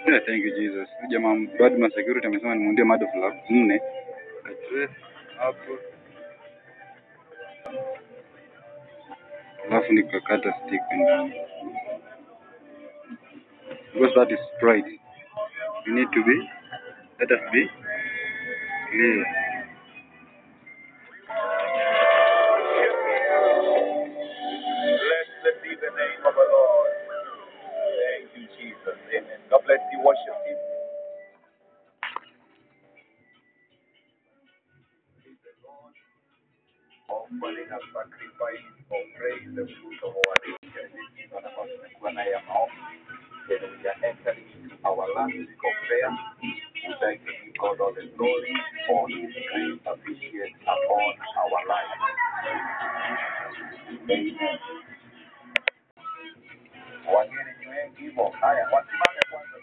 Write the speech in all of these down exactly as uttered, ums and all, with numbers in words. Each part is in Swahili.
Yeah, thank you Jesus. Jamaa Badman security amesema nimuundie mado elfu nne. Address hapo. Alafu nikakata stick ndani. Because that is pride. You need to be, let us be clear. Blessed be the name of the Lord. Thank you, Jesus. Amen. God bless you, worship team. Offering a sacrifice of praise, the fruit of our lips. Then we are entering into our last week of prayer. We thank you, God, all the glory for His grace sufficient upon our lives. Amen. Wageni ni wengi hivyo. Haya, wasimame kwanza.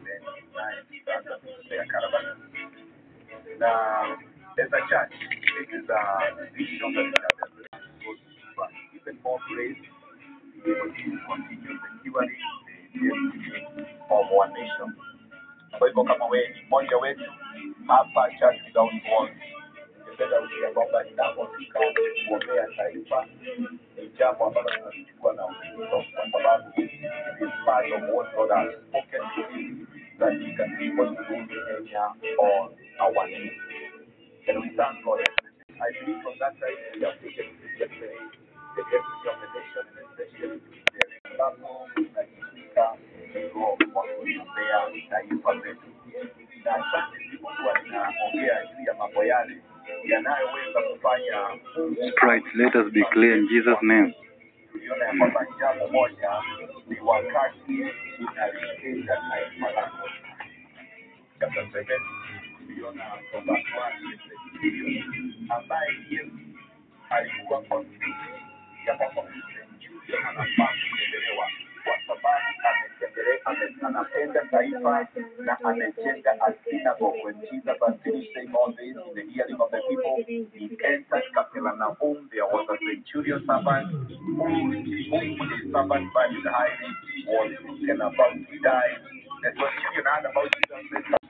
Now, as a church, this is a vision that we have even more grace to be able to continue securing the destiny of our nation. Kwa hivyo kama wewe ni mmoja wetu hapa Church Without Walls, ningependa usikia kwamba ninapofika kuombea taifa ni jambo ambalo tunalichukua na uzito, kwa sababu it is part of what God has spoken to me that He can be able to do Kenya on our needs. And we thank God. I believe from that time we have taken the the destiny of the nation, and especially the platform that is speaker of kuombea taifa letu. Na asante sikuwa ninaongea juu ya mambo yale yanayoweza kufanya. Sprite, let us be clear in Jesus' name. Tuliona ya kwamba jambo moja ni wakati unalikenga taifa lako. Chapter seven, tuliona kwamba ambaye Yesu alikuwa convinced ya kwamba Centurion anafaa kutembelewa kwa sababu ametembelea, anapenda taifa na amejenga a synagogue. When Jesus had finished saying all this in the hearing of the people, he entered Capernaum. There was a centurion servant who, who his servant valued highly, was taken about to die. The centurion heard about Jesus.